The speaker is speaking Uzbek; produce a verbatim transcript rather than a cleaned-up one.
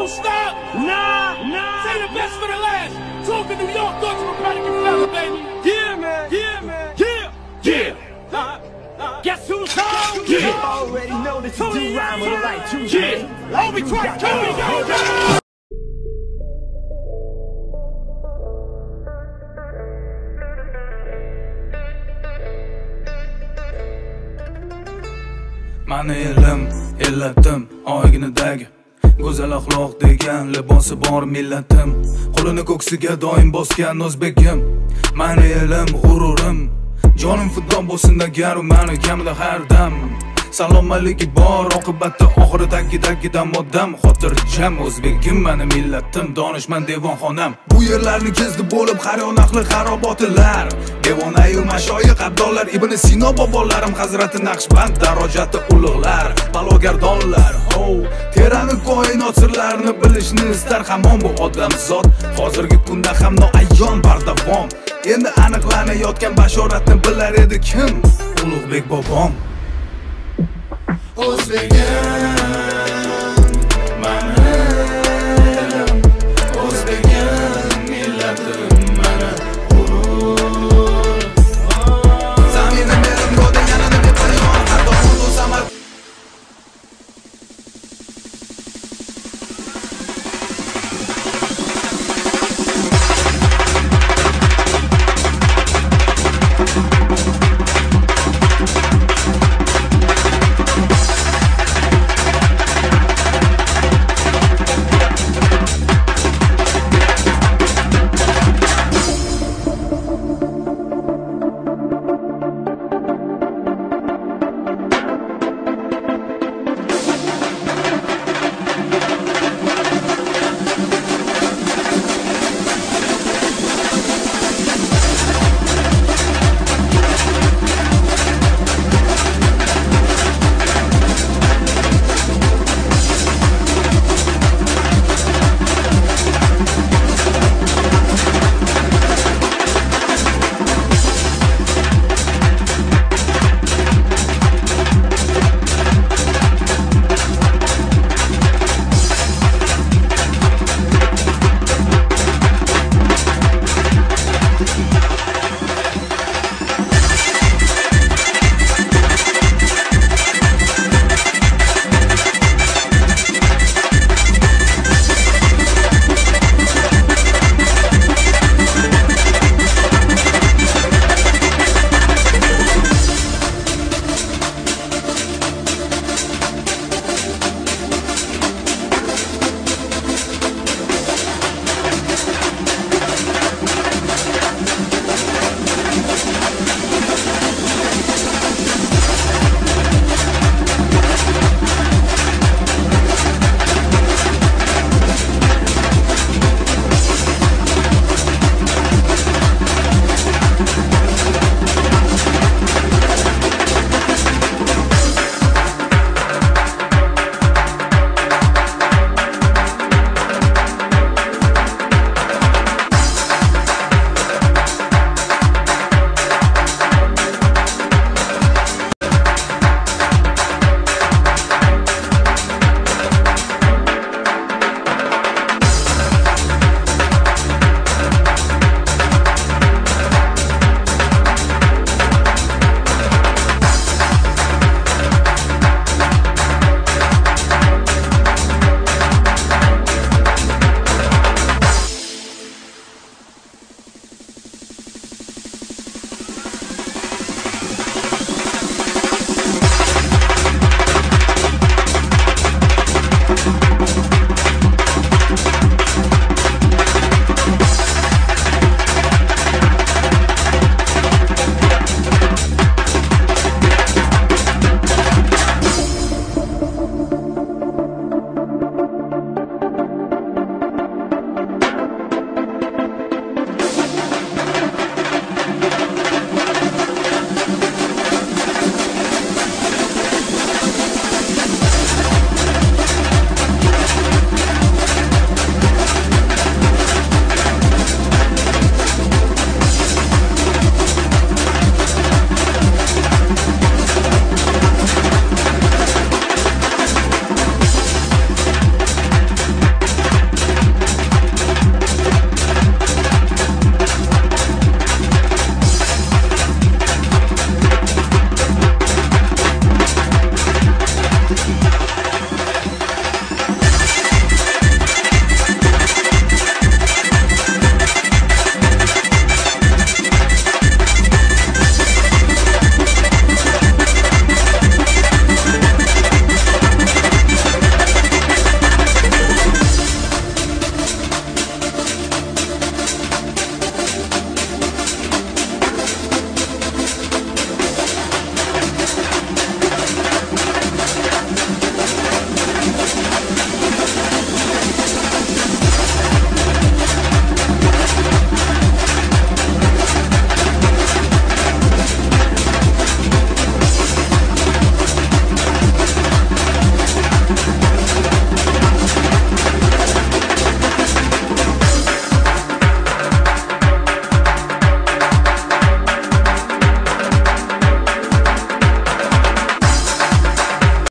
won't stop. Nah, nah. Say the best for the last. Talk to New York, go to the Prodigy Fella, baby. Yeah, man. Yeah, man. Yeah. Yeah. Uh, uh, Guess who's home? Yeah. You already know that you do rhyme with the right truth. Yeah. Like we try to go, go. Mani elim, ellatim, oyginidagi go'zal axloq degan libosi bor millatim. Qo'lini ko'ksiga doim bosgan o'zbekim. Mani elim, g'ururim, jonim fido bo'lsin agar u mani kamida har dam. Salomaligi bor, oqibatda oxiri tagidagidam odam. Xotirjam o'zbekim, mani millatim, donishmand devonxonam. Bu yerlarni kezdi bo'lib har yoqli xarobotilar. Devonayu mashoyix abdollar, Ibn Sino bobolarim, Hazrati Naqshband darajati ulug'lar, balogardonlar. Ho, terani koinot sirlarini bilishni istar hamon bu odam zot. Hozirgi kunda ham noayyon bardavom. Endi aniqlanayotgan bashoratni bilar edi kim? Ulug'bek bobom. O'zbegim